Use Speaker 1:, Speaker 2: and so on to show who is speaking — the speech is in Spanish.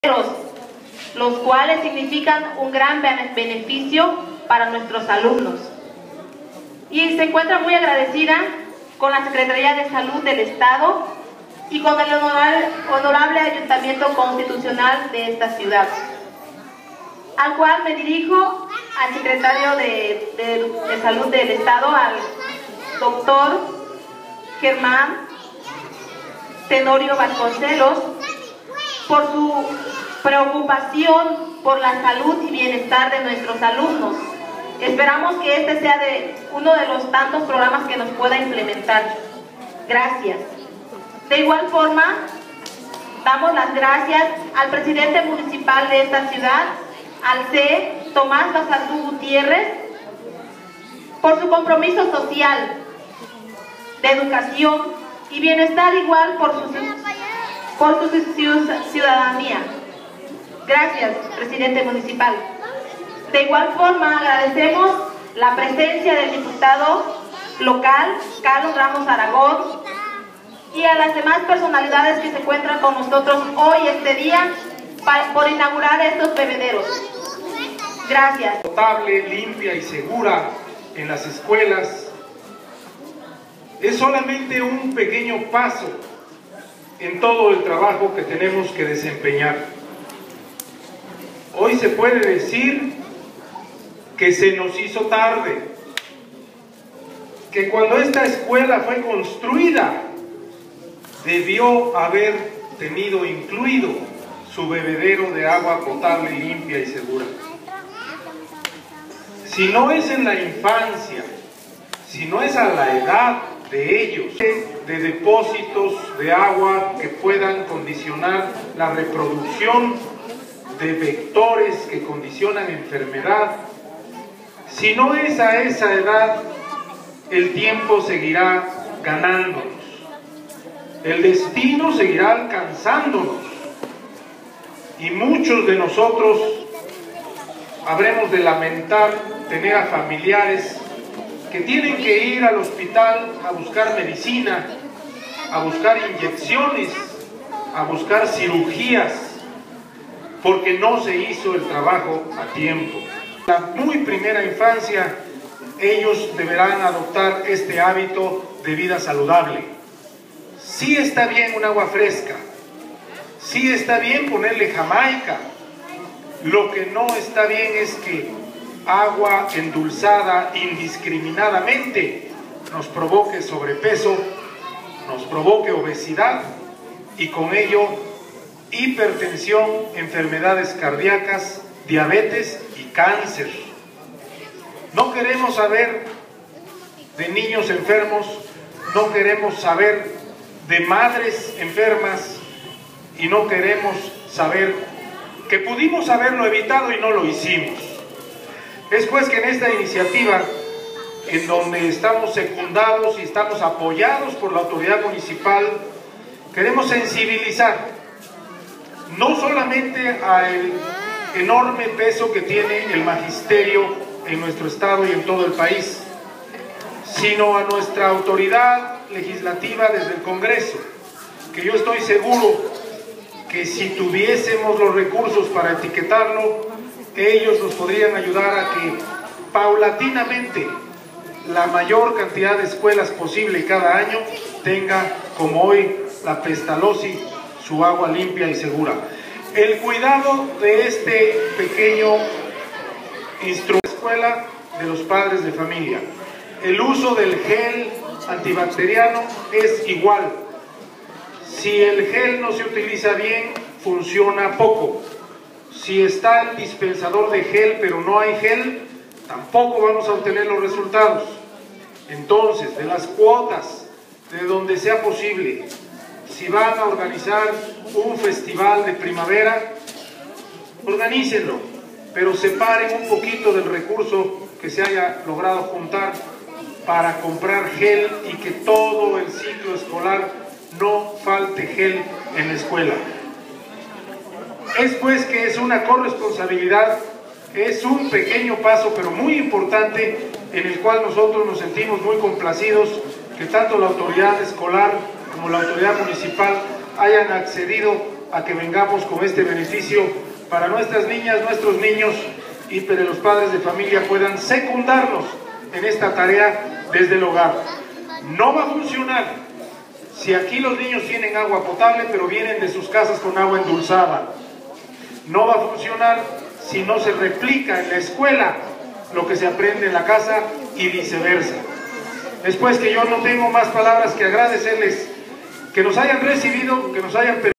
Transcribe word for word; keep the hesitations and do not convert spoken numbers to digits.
Speaker 1: los cuales significan un gran beneficio para nuestros alumnos. Y se encuentra muy agradecida con la Secretaría de Salud del Estado y con el honorable, honorable Ayuntamiento Constitucional de esta ciudad, al cual me dirijo al Secretario de, de, de Salud del Estado, al doctor Germán Tenorio Vasconcelos, por su preocupación por la salud y bienestar de nuestros alumnos. Esperamos que este sea de uno de los tantos programas que nos pueda implementar. Gracias. De igual forma, damos las gracias al presidente municipal de esta ciudad, al C E E, Tomás Bazaldú Gutiérrez, por su compromiso social, de educación y bienestar, igual por su, por su ciudadanía. Gracias, presidente municipal. De igual forma, agradecemos la presencia del diputado local, Carlos Ramos Aragón, y a las demás personalidades que se encuentran con nosotros hoy, este día, para, por inaugurar estos bebederos. Gracias.
Speaker 2: Potable, limpia y segura en las escuelas es solamente un pequeño paso en todo el trabajo que tenemos que desempeñar. Hoy se puede decir que se nos hizo tarde, que cuando esta escuela fue construida debió haber tenido incluido su bebedero de agua potable, limpia y segura. Si no es en la infancia, si no es a la edad de ellos, de depósitos de agua que puedan condicionar la reproducción de vectores que condicionan enfermedad, si no es a esa edad, el tiempo seguirá ganándonos, el destino seguirá alcanzándonos, y muchos de nosotros habremos de lamentar tener a familiares que tienen que ir al hospital a buscar medicina, a buscar inyecciones, a buscar cirugías, porque no se hizo el trabajo a tiempo. La muy primera infancia, ellos deberán adoptar este hábito de vida saludable. Sí está bien un agua fresca, sí está bien ponerle jamaica, lo que no está bien es que agua endulzada indiscriminadamente nos provoque sobrepeso, nos provoque obesidad y con ello hipertensión, enfermedades cardíacas, diabetes y cáncer. No queremos saber de niños enfermos, no queremos saber de madres enfermas y no queremos saber que pudimos haberlo evitado y no lo hicimos. Es pues que en esta iniciativa, en donde estamos secundados y estamos apoyados por la autoridad municipal, queremos sensibilizar no solamente al enorme peso que tiene el magisterio en nuestro estado y en todo el país, sino a nuestra autoridad legislativa desde el Congreso, que yo estoy seguro que si tuviésemos los recursos para etiquetarlo, ellos nos podrían ayudar a que paulatinamente la mayor cantidad de escuelas posible cada año tenga, como hoy la Pestalozzi, su agua limpia y segura. El cuidado de este pequeño instrumento de escuela de los padres de familia. El uso del gel antibacteriano es igual. Si el gel no se utiliza bien, funciona poco. Si está el dispensador de gel pero no hay gel, tampoco vamos a obtener los resultados. Entonces, de las cuotas, de donde sea posible, si van a organizar un festival de primavera, organícenlo, pero separen un poquito del recurso que se haya logrado juntar para comprar gel y que todo el ciclo escolar no falte gel en la escuela. Es pues que es una corresponsabilidad, es un pequeño paso pero muy importante, en el cual nosotros nos sentimos muy complacidos que tanto la autoridad escolar como la autoridad municipal hayan accedido a que vengamos con este beneficio para nuestras niñas, nuestros niños y para los padres de familia puedan secundarnos en esta tarea desde el hogar. No va a funcionar si aquí los niños tienen agua potable pero vienen de sus casas con agua endulzada. No va a funcionar si no se replica en la escuela lo que se aprende en la casa y viceversa. Después que yo no tengo más palabras que agradecerles que nos hayan recibido, que nos hayan permitido